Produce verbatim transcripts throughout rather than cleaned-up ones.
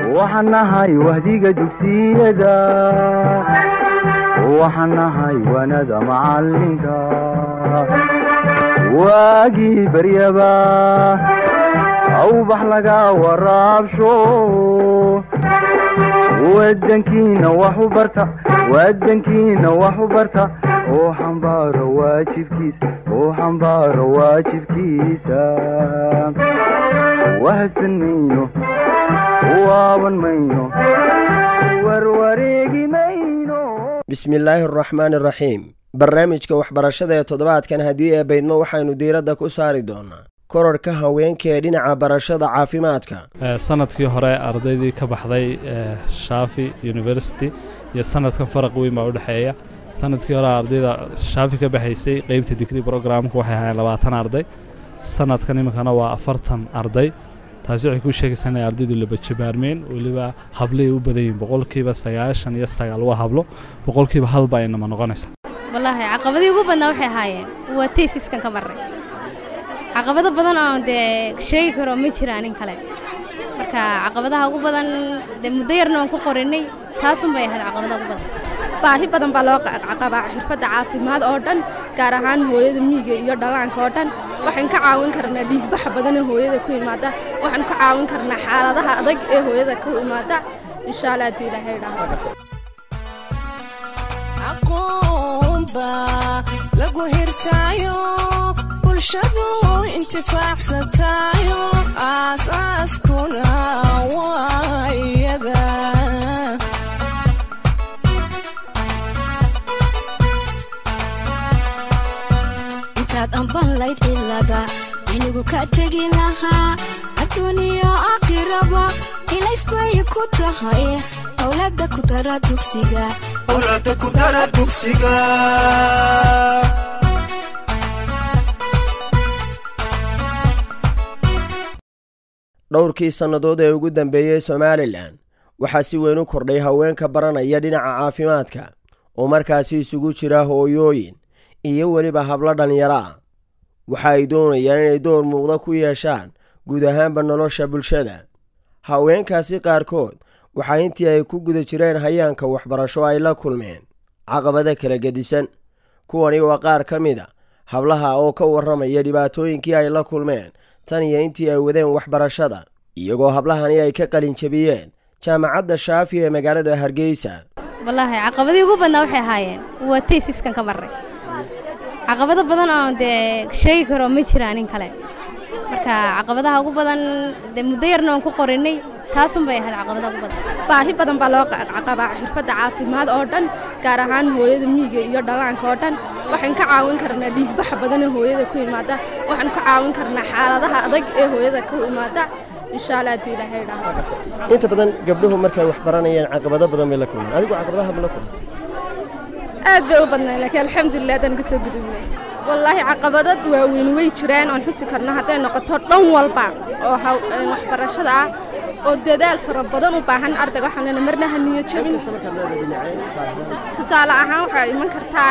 وحنهاي وهديك دوكسيدا وحنهاي وانا معلمك واجي بريبا او بحلقا ورابشو ودنكينا وحبرتا ودنكينا وحبرتا وحنبار واجب كيس وحنبار واجب كيسا وهسن مينو وابن مينو وروريقي مينو بسم الله الرحمن الرحيم barnaamijka waxbarashada ee toddobaadkan haddii ee baydmo waxaynu diiradda ku saari doonaa kororka haweenka ee dhinaca barashada caafimaadka sanadkii hore ardaydii ka baxday Shaafi University iyo sanadkan faraq weyn baa u dhaxeeya sanadkii hore ardayda Shaafi ka baxaysay qaybta degree programka waxay ahaayeen labaatan arday sanadkan imikana waa afartan arday taasi waxay ku sheegaysaa in ardaydu la bajabaarmeen waliba hablay u badan yihiin boqolkiiba sagaashan iyo sagaal waa hablo boqolkiiba hal baa inama noqonaysa والله عقبدي ugu badnaa waxay ahaayeen waa teesiskan ka maray caqabado badan oo de sheey karo ma jiraan in kale marka caqabadaha ugu badan de muddo yarna aan ku qorinay taas un bay ahayd caqabada ugu badan baahi badan baa loo caqabaa xirfadda caafimaad oo dhan gaar ahaan hooyada miyiga iyo dhalaanka oo dhan waxaan ka caawin karnaa dhiig bax badan ee hooyada ku imaada waxaan ka caawin karnaa xaaladaha adag ee hooyada ku imaada insha Allah tii ilaahay dhaafo lagu hirtaayo bulshadu intifaacsataayo aasaaskuna waayada intaad amban layd ilaga inigu ka tegi lahaa adduuniya aakhiraba ilaysbay ku tahay awlaada ku dara dugsiga awlaada ku dara dugsiga dhowrkii sannadood ee ugu dambeeyay Soomaaliland waxaa si weyn u kordhay haweenka baranaya dhinaca caafimaadka oo markaasi isugu jira hooyooyin iyo waliba hablo dhalinyaro ah waxa ay doonayaan inay door muuqda ku yeeshaan guud ahaanba nolosha bulshada haweenkaasi qaarkood waxaa intii ay ku guda jireen hayaanka waxbarasho ay la kulmeen caqabado kala gedisan kuwani waa qaar ka mid ah hablaha oo ka warramaya dhibaatooyinkii ay la kulmeen tan iyo intii ay wadeen waxbarashada iyagoo hablahani ay ka qalin jabiyeen jaamacadda Shaafi ee magaalada Hargeysa wallahi caqabadii ugu badnaa waxay ahaayeen waa teesiskan ka maray caqabado badan oo de sheey karo ma jiraan in kale marka caqabadaha ugu badan de muddo yarna aan ku qorinay taas un bay ahayd caqabada ugu badan baahi badan baa loo caqabaa xirfadda caafimaad oo dhan gaar ahaan hooyada miyiga iyo dhalaanka oo dhan waxaan ka caawin karnaa dhiig bax badan ee hooyada ku imaada waxaan ka caawin karnaa xaaladaha adag ee hooyada ku imaada insha Allah tii ilaahay dhaafo inta badan gabdhuhu markay wax baranayaan caqabado badan bay la kulmaan adigu caqabadaha ma la kulmaan aad bay u badnaa laakiin alxamdulillah dan ka soo gudubnay wallahi caqabadad waa weyn way jiraan oo xusi karna haday noqoto dhan walba oo waxbarashada ah oo dadaal fara badan u baahan ardayga waxaan marna haniyo jabin tusaale ahaan waxa iman kartaa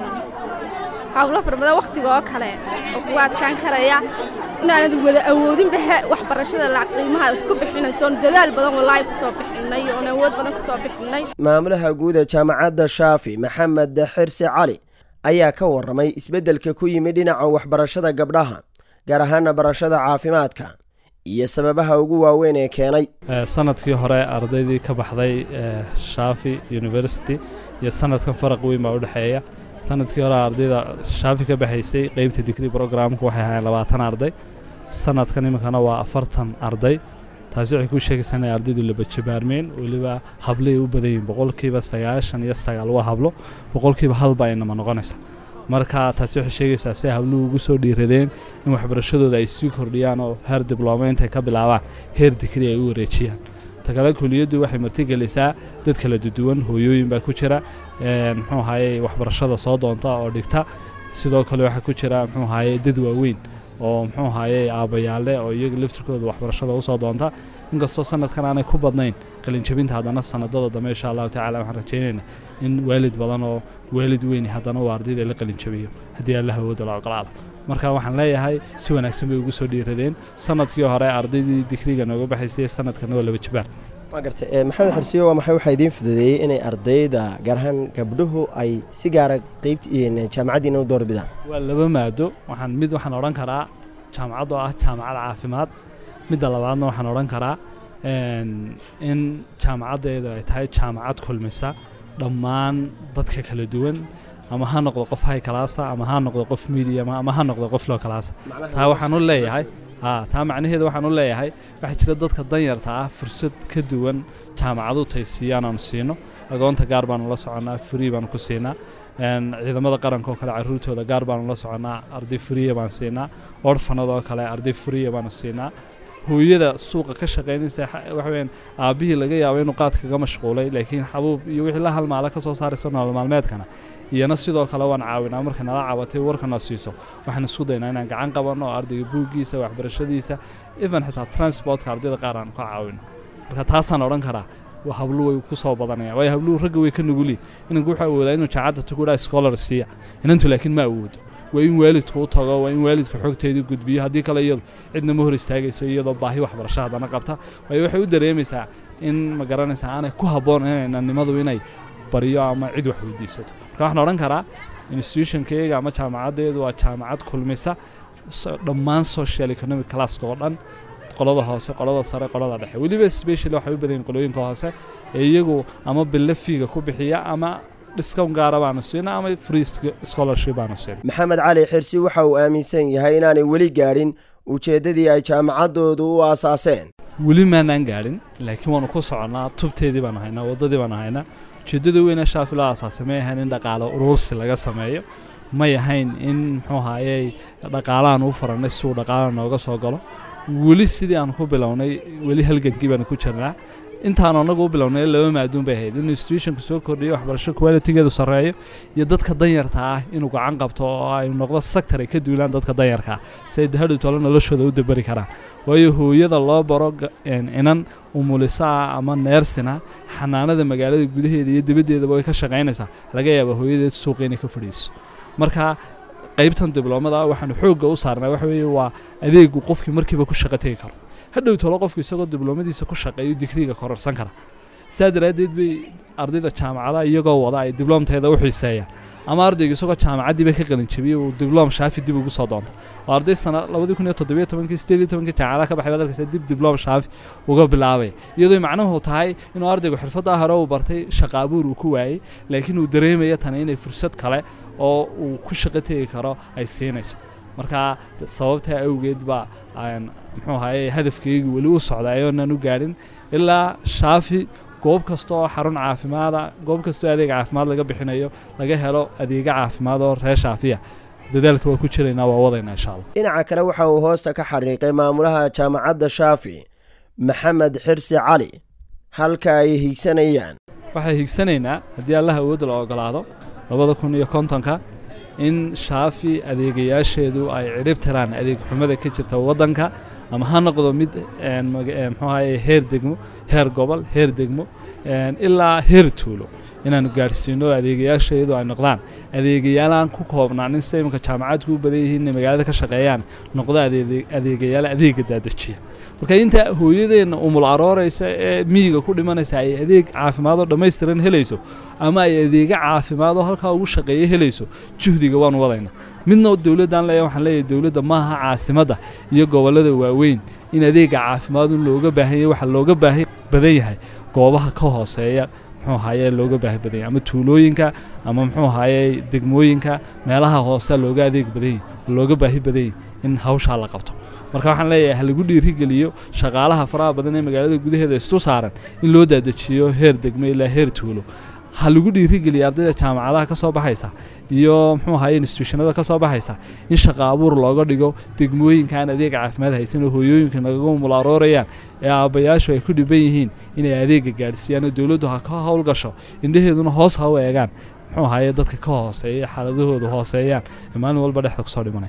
hawlo fara badan waqtiga oo kale oo kuwaad kan karaya inaanad wada awoodin baha waxbarashada la qiimaha ku bixinayso dadaal badan wallahi ku soo bixinay oo awood badan ku soo bixinay maamulaha guud ee jaamacadda Shaafi Maxamed Xirsi Cali ayaa ka warramay isbeddelka ku yimid dhinaca waxbarashada gabdhaha gaar ahaan barashada caafimaadka iyo sababaha ugu waaweyn ee keenay sanadkii hore ardaydii ka baxday Shaafi University iyo sanadkan faraq weyn baa u dhaxeeya sanadkii hore ardayda Shaafi ka baxaysay qaybta degree programka waxay ahaayeen labaatan arday sanadkan imikana waa afartan arday taasi waxay ku sheegaysaa in ardaydu la bajabaarmeen waliba hablay u badan yihiin boqolkiiba sagaashan iyo sagaal waa hablo boqolkiiba hal baa inama noqonaysa marka taasi waxay sheegaysaa si habluhu ugu soo dhiiradeen in waxbarashadooda ay sii kordhiyaan oo heer diblomaynta ay ka bilaabaan heer degree ay u wareejiyaan tagala kuliyadu waxay martigelisaa dad kala duwan hooyooyin baa ku jira ee muxuu ahaayay waxbarashada soo doonta oo dhigta sidoo kale waxa ku jira muxuu ahaayay dad waaweyn oo muxuu ahaayay aabayaale oo iyaga laftirkooda waxbarashada u soo doonta inkastoo sanadkan aanay ku badnayn qalin jabinta haddana sanadada dambe insha Allah taala waxaan rajaynaynaa in waalid badan oo waalid weyn haddana uu ardayda la qalin jabiyo haddii Allah awoodo la aqraado marka waxaan leeyahay si wanaagsan bay ugu soo dhiiradeen sanadkii hore ardaydii digriga nooga baxaysay sanadkan waa laba jabaar ma gartay maxamed xirsiyo waa maxay waxa idin fududeeyay inay ardayda gaar ahaan gabdhuhu ay si gaar ah qaybta jaamacadiina u doorbidaan waa laba maado waxaan mid waxaan oran karaa jaamacadu ah jaamacad caafimaad midda labaadna waxaan oran karaa in jaamacadeedu ay tahay jaamacad kulmisa dhammaan dadka kala duwan ama ha noqdo qof high class ama ha noqdo qof medium ama ha noqdo qof low class taa waxaan u leeyahay ها taa macnaheedu waxaan u leeyahay waxa jira dadka danyarta ah fursad ka duwan jaamacadu taysiyaan aan siino agoonta gaar baan la soconaa free baan ku siinaa een ciidamada qaranka oo kale caruurtooda gaar baan la soconaa arday free baan siinaa orfanada oo kale arday free baan siinaa hooyada suuqa ka shaqeynaysa waxa weyn aabihii laga yaabo inuu qaad kaga mashquulay laakiin xabuub iyo wixii la halmaala ka soo saarayso nolol maalmeedkana iyana sidoo kale waan caawinaa marka nala caabatay warkana siiso waxaan isku daynaa inaan gacan qabano ardayga buugiisa waxbarashadiisa even xitaa transportka ardayda qaar aan ka caawino marka taasaan oran karaa waa hablu way ku soo badanayaan way hablu ragga way ka nuguli inuu waxa awoodaa inuu jaacada tukuraa scholar siiya inantu laakiin ma awoodo waa in waalidku u tago waa in waalidku xogteedii gudbiyo haddii kale iyadu cidna ma hor istaagayso iyadoo baahi waxbarasho hadana qabta way waxay u dareemaysaa in ma garanaysaa aanay ku habboon inanimadu inay bariyo ama cid wax weydiisato marka waxaan oran karaa institutionkeega ama jaamacadeedu waa jaamacad kulmisa dhammaan social economic class oo dhan qolada hoose qolada sare qolada dhexe waliba special waxa u badan qolooyinka hoose ee iyagu ama bilafiga ku bixiya ama discount gaar ah aan siinaa ama free scholarship aan siinaa maxamed cali xirsi waxa uu aaminsan yahay inaanay weli gaarin ujeedadii ay jaamacadoodu u aasaaseen weli ma aan gaarin laakiin waan ku soconaa tubteedii baan haynaa wadadii baan haynaa ujeedada weyn ee Shaafi la aasaasay ma ahayn in dhaqaale urursi laga sameeyo ma yahayn in muxuu ahaayay dhaqaalahan u faranay si uu dhaqaalaha nooga soo galo weli sidii aan ku bilownay weli halgankii baan ku jirnaa intaan anagu u bilownay laba maaduun bay ahayd in institutionku soo kordhiyo waxbarasho quality-geedu sareeyo iyo dadka danyarta ah inuu gacan qabto oo ay noqdo sector ay ka duulaan dadka danyarka si ay hadhow tolo noloshooda u dabari karaan waayo hooyada loo baro inan umulisa ama neersina xanaanada magaalada gudaheeda iyo dibaddeedaba way ka shaqaynaysaa laga yaabo hooyadeed suuqa inay ka fadhiiso marka qaybtan dibloomada waxaan xoogga u saarnaa waxa weeye waa adeegu qofkii markiiba ku shaqo tagi karo hadhow tolo qofku isagoo dibloomadiisa ku shaqeeyo digriga kororsan kara saadaradeed bay ardayda jaamacada iyagoo wada ay dibloomteeda u xiiseeyaan ama ardayga isagoo jaamacadiiba ka qalin jabiyay uu dibloom Shaafi dib ugu soo doonto oo arday sana laba kun iyo toddoba iyo toban sideed iyo toban jaamacada ka baxay dalka dib dibloom Shaafi uga bilaabay iyadoo macnuhu tahay inuu ardaygu xirfada hore u bartay shaqo abuur uu ku waayay laakiin uu dareemayo tan inay fursad kale oo uu ku shaqo tagi karo ay siinayso marka sababta awgeed ba aan muxuu ahaayay hadafkaygu wali u socdaayo inaan u gaarin ilaa Shaafi goob kasta oo xarun caafimaad ah goob kasta oo adeeg caafimaad laga bixinayo laga helo adeeg caafimaad oo reer Shaafiya dadaalka waa ku jireynaa waa wadaynaa insha Allah dhinaca kale waxa uu hoosta ka xariiqay maamulaha jaamacadda Shaafi Maxamed Xirsi Cali halka ay higsanayaan waxay higsanaynaa haddii Allah awood la ogolaado laba kun iyo konton-ka in Shaafi adeegayaasheedu ay cirib tiraan adeeg xumada ka jirta wadanka ama ha noqdo mid een muxuu ahaayay heer degmo heer gobol heer degmo een ilaa heer tuulo inaan gaarsiino adeegayaasheedu ay noqdaan adeegayaalan ku koobnaan in saymanka jaamacadku u badan yihiin magaalada ka shaqeeyaan noqdo adeegayaal adeega daadajiya marka inta hooyadeena umul arooraysa ee miyiga ku dhimanaysa ay adeeg caafimaad oo dhameystiran helayso ama ay adeega caafimaad oo halka ugu shaqeeyo helayso juhdiga waan wadayna midna dawladdan leeyahay waxaan leeyahay dawladda maaha caasimada iyo gobolada waaweyn in adeega caafimaad looga baahan yahay waxa looga baahan badan yahay goobaha ka hooseeya muxuu ahaayay looga baahan badan yahay ama tuulooyinka ama muxuu ahaayay degmooyinka meelaha hoose looga adeeg badan yahay looga baahi badan yahay in hawsha la qabto marka waxaan leeyahay hal lagu dhiirigeliyo shaqaalaha faraha badan ee magaalada gudaheeda isu saaran in loo daadajiyo heer degmo ilaa heer tuulo hal lagu dhiirigeliyo ardayda jaamacadaha ka soo baxaysa iyo muxuu ahaayay institutionada ka soo baxaysa in shaqo abuur looga dhigo degmooyinka aan adeeg caafimaad haysan oo hooyooyinka naga mulaaroorayaan ee aabayaashu ay ku dhiban yihiin inay adeega gaarsiiyaan oo dawladdu ha ka hawl gasho indhaheeduna hoos ha u eegaan muxuu ahaayay dadka ka hooseeya xaaladahoodu hooseeyaan maalin walba dhexda ku soo dhimanay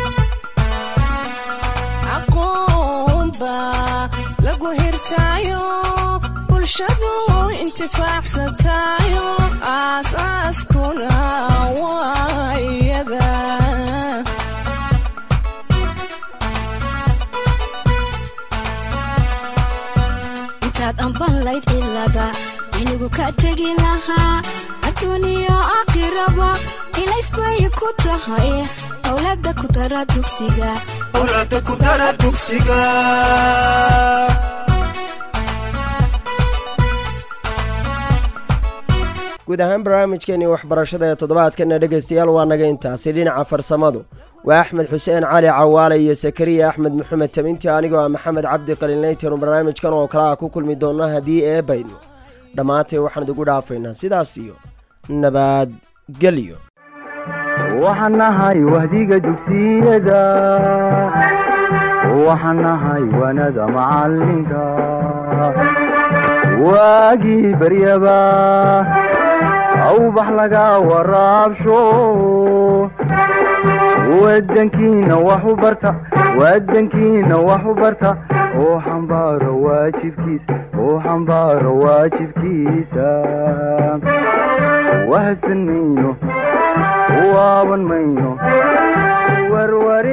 lagu hirtaayo bulshadu intifaacsataayo aasaaskuna waa iyada intaad amban layd cilada inigu ka tegi lahaa adduuniya aakhiraba ilaysbay ku tahay awlaada ku dara dugsiga awlaada ku dara dugsiga guud ahaan barnaamijkeennii waxbarashada ee toddobaadkana dhegaystayaal waa naga intaasi dhinaca farsamadu waa axmed xuseen cali cawaale iyo sakariya axmed maxamed taminti anigoo ah maxamed cabdi qaliilnaytanu barnaamijkan oo kale ah ku kulmi doonno haddii eebayno dhammaantay waxaan idigu dhaafaynaa sidaas iyo nabadgelyo waxaan nahay wahdiga dugsiyada waxaan nahay wanada macalinka waagii baryaba awbax laga waraabsho wadankiina wax u barta wadankiina wax u barta oo xambaaro waajibkiisa oo xambaaro waajibkiisa wahsan mayno waaban mayno warwari